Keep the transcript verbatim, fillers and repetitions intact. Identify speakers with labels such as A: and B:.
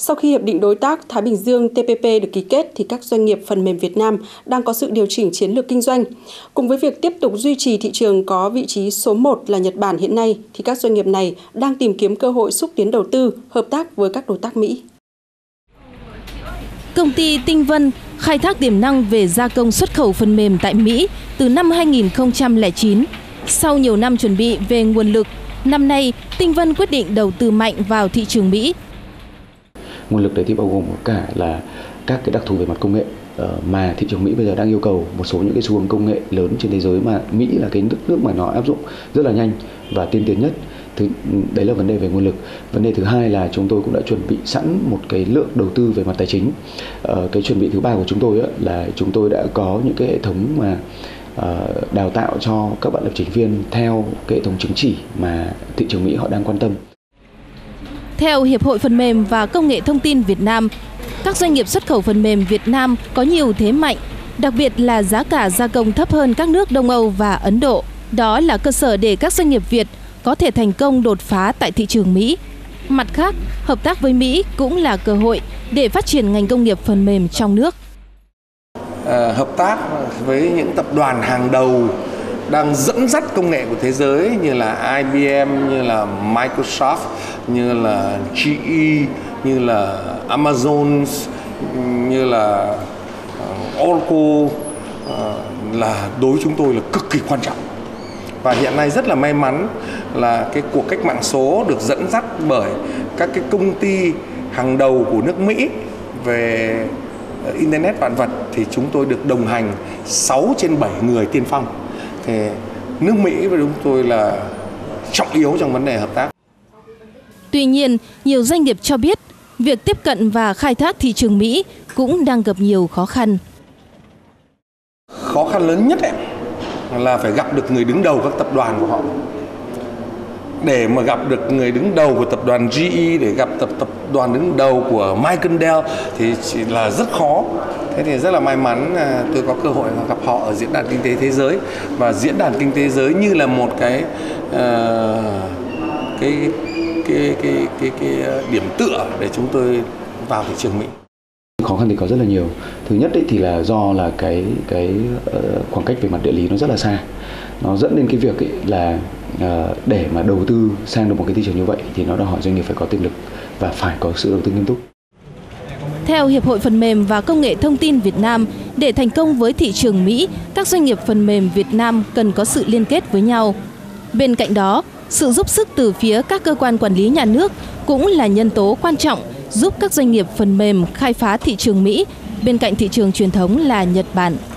A: Sau khi Hiệp định Đối tác Thái Bình Dương T P P được ký kết, thì các doanh nghiệp phần mềm Việt Nam đang có sự điều chỉnh chiến lược kinh doanh. Cùng với việc tiếp tục duy trì thị trường có vị trí số một là Nhật Bản hiện nay, thì các doanh nghiệp này đang tìm kiếm cơ hội xúc tiến đầu tư, hợp tác với các đối tác Mỹ.
B: Công ty Tinh Vân khai thác tiềm năng về gia công xuất khẩu phần mềm tại Mỹ từ năm hai nghìn không trăm lẻ chín. Sau nhiều năm chuẩn bị về nguồn lực, năm nay Tinh Vân quyết định đầu tư mạnh vào thị trường Mỹ.
C: Nguồn lực đấy thì bao gồm cả là các cái đặc thù về mặt công nghệ mà thị trường Mỹ bây giờ đang yêu cầu, một số những cái xu hướng công nghệ lớn trên thế giới mà Mỹ là cái nước nước mà nó áp dụng rất là nhanh và tiên tiến nhất. Thứ, đấy là vấn đề về nguồn lực. Vấn đề thứ hai là chúng tôi cũng đã chuẩn bị sẵn một cái lượng đầu tư về mặt tài chính. Ờ, cái chuẩn bị thứ ba của chúng tôi là chúng tôi đã có những cái hệ thống mà uh, đào tạo cho các bạn lập trình viên theo cái hệ thống chứng chỉ mà thị trường Mỹ họ đang quan tâm.
B: Theo Hiệp hội Phần mềm và Công nghệ Thông tin Việt Nam, các doanh nghiệp xuất khẩu phần mềm Việt Nam có nhiều thế mạnh, đặc biệt là giá cả gia công thấp hơn các nước Đông Âu và Ấn Độ. Đó là cơ sở để các doanh nghiệp Việt có thể thành công đột phá tại thị trường Mỹ. Mặt khác, hợp tác với Mỹ cũng là cơ hội để phát triển ngành công nghiệp phần mềm trong nước.
D: À, hợp tác với những tập đoàn hàng đầu đang dẫn dắt công nghệ của thế giới như là I B M, như là Microsoft, như là G E, như là Amazon, như là Oracle là đối với chúng tôi là cực kỳ quan trọng. Và hiện nay rất là may mắn là cái cuộc cách mạng số được dẫn dắt bởi các cái công ty hàng đầu của nước Mỹ về Internet vạn vật, thì chúng tôi được đồng hành sáu trên bảy người tiên phong. Thì nước Mỹ với chúng tôi là trọng yếu trong vấn đề hợp tác.
B: Tuy nhiên, nhiều doanh nghiệp cho biết việc tiếp cận và khai thác thị trường Mỹ cũng đang gặp nhiều khó khăn.
D: Khó khăn lớn nhất ấy, là phải gặp được người đứng đầu các tập đoàn của họ. Để mà gặp được người đứng đầu của tập đoàn G E, để gặp tập tập đoàn đứng đầu của Michael Dell thì chỉ là rất khó. Thế thì rất là may mắn tôi có cơ hội gặp họ ở Diễn đàn Kinh tế Thế giới. Và Diễn đàn Kinh tế Thế giới như là một cái uh, cái, cái, cái, cái, cái điểm tựa để chúng tôi vào thị trường Mỹ.
C: Khó khăn thì có rất là nhiều. Thứ nhất ấy thì là do là cái cái uh, khoảng cách về mặt địa lý nó rất là xa. Nó dẫn đến cái việc ấy là uh, để mà đầu tư sang được một cái thị trường như vậy thì nó đòi hỏi doanh nghiệp phải có tiềm lực và phải có sự đầu tư nghiêm túc.
B: Theo Hiệp hội Phần mềm và Công nghệ Thông tin Việt Nam, để thành công với thị trường Mỹ, các doanh nghiệp phần mềm Việt Nam cần có sự liên kết với nhau. Bên cạnh đó, sự giúp sức từ phía các cơ quan quản lý nhà nước cũng là nhân tố quan trọng giúp các doanh nghiệp phần mềm khai phá thị trường Mỹ bên cạnh thị trường truyền thống là Nhật Bản.